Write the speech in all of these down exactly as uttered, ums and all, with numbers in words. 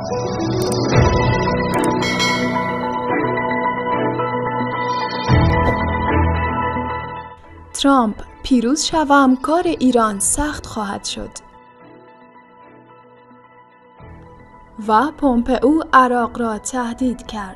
ترامپ پیروز شوم کار ایران سخت خواهد شد. و پومپئو عراق را تهدید کرد.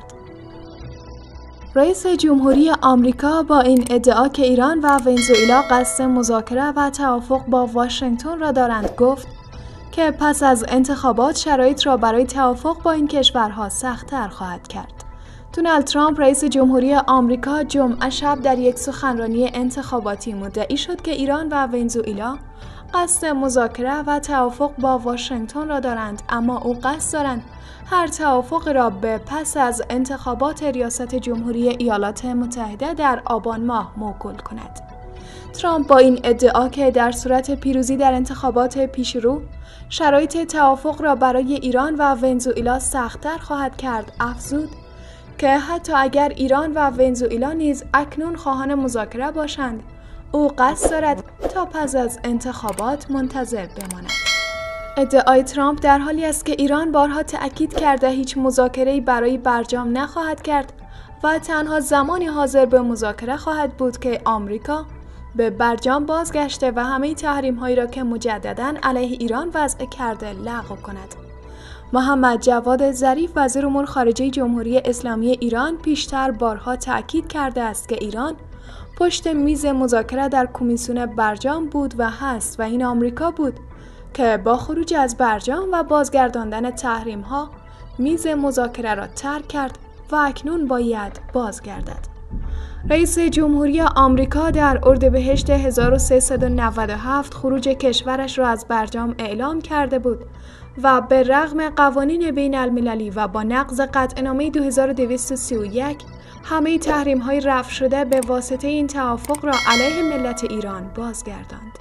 رئیس جمهوری آمریکا با این ادعا که ایران و ونزوئلا قصد مذاکره و توافق با واشنگتن را دارند گفت که پس از انتخابات شرایط را برای توافق با این کشورها سخت‌تر خواهد کرد. دونالد ترامپ رئیس جمهوری آمریکا جمعه شب در یک سخنرانی انتخاباتی مدعی شد که ایران و ونزوئلا قصد مذاکره و توافق با واشنگتن را دارند، اما او قصد دارند هر توافق را به پس از انتخابات ریاست جمهوری ایالات متحده در آبان ماه موکول کند. ترامپ با این ادعا که در صورت پیروزی در انتخابات پیشرو شرایط توافق را برای ایران و ونزوئلا سخت‌تر خواهد کرد، افزود که حتی اگر ایران و ونزوئلا نیز اکنون خواهان مذاکره باشند، او قصد دارد تا پس از انتخابات منتظر بماند. ادعای ترامپ در حالی است که ایران بارها تأکید کرده هیچ مذاکره‌ای برای برجام نخواهد کرد و تنها زمانی حاضر به مذاکره خواهد بود که آمریکا به برجام بازگشته و همه تحریم‌هایی را که مجدداً علیه ایران وضع کرده لغو کند. محمد جواد ظریف وزیر امور خارجه جمهوری اسلامی ایران پیشتر بارها تأکید کرده است که ایران پشت میز مذاکره در کمیسیون برجام بود و هست و این آمریکا بود که با خروج از برجام و بازگرداندن تحریم‌ها میز مذاکره را ترک کرد و اکنون باید بازگردد. رئیس جمهوری آمریکا در اردیبهشت هزار و سیصد و نود و هفت خروج کشورش را از برجام اعلام کرده بود و به رغم قوانین بین المللی و با نقض قطعنامه دو هزار و دویست و سی و یک همه تحریم‌های رفع شده به واسطه این توافق را علیه ملت ایران بازگرداند.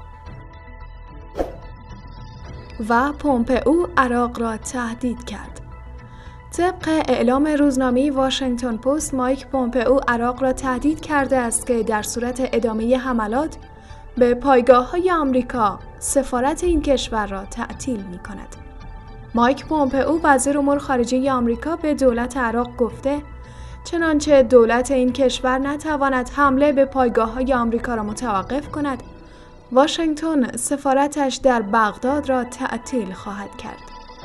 و پومپئو عراق را تهدید کرد. طبق اعلام روزنامه واشنگتن پست، مایک پومپئو عراق را تهدید کرده است که در صورت ادامه حملات به پایگاه‌های آمریکا سفارت این کشور را تعطیل می‌کند. مایک پومپئو وزیر امور خارجه آمریکا به دولت عراق گفته چنانچه دولت این کشور نتواند حمله به پایگاه‌های آمریکا را متوقف کند، واشنگتن سفارتش در بغداد را تعطیل خواهد کرد.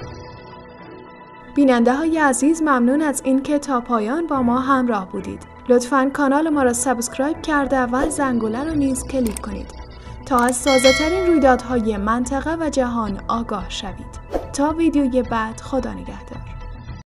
بیننده های عزیز، ممنون از اینکه تا پایان با ما همراه بودید. لطفاً کانال ما را سابسکرایب کرده و زنگوله را نیز کلیک کنید تا از تازه‌ترین رویدادهای منطقه و جهان آگاه شوید. تا ویدیوی بعد، خدا نگهدار.